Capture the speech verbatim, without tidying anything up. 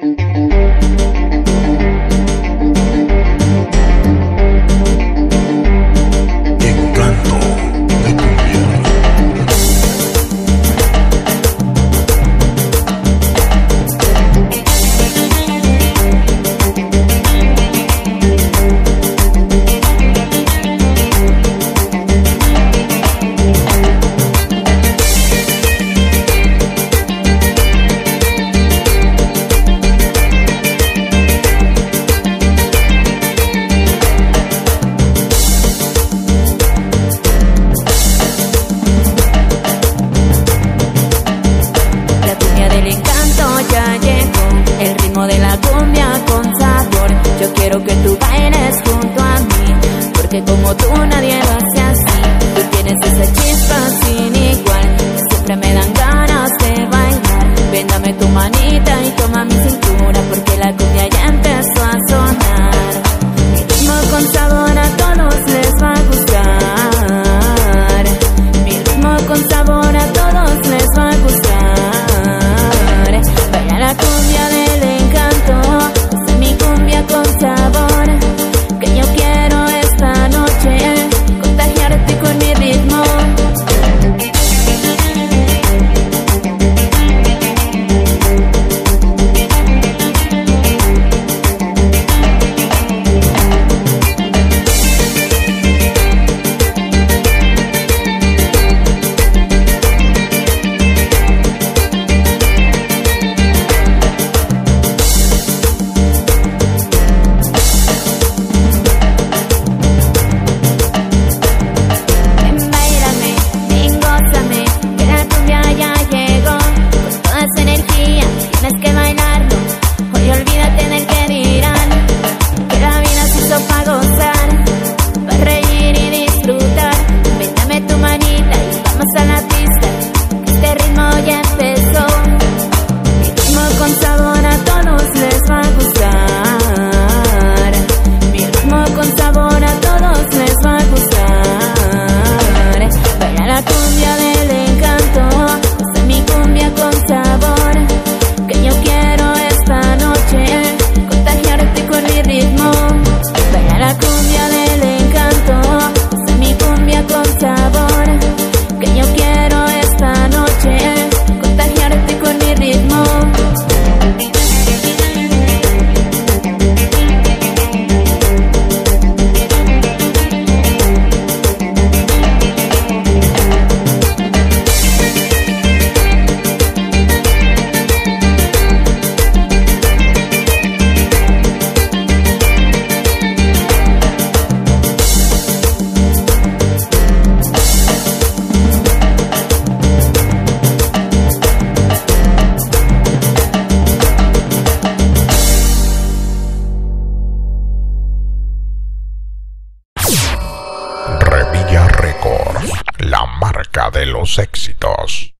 Como tú nadie lo hace así. Tú tienes esa chispa sin igual, siempre me dan ganas de bailar. Ven, dame tu manita y toma mi cintura, porque la cumbia ya empezó a sonar. Mi ritmo con sabor a todos les va a gustar. Mi ritmo con sabor a todos les va a gustar. Baila la cumbia del encanto, esta es mi cumbia con sabor, que yo quiero esta noche contagiarte con mi ritmo. Revilla Records, la marca de los éxitos.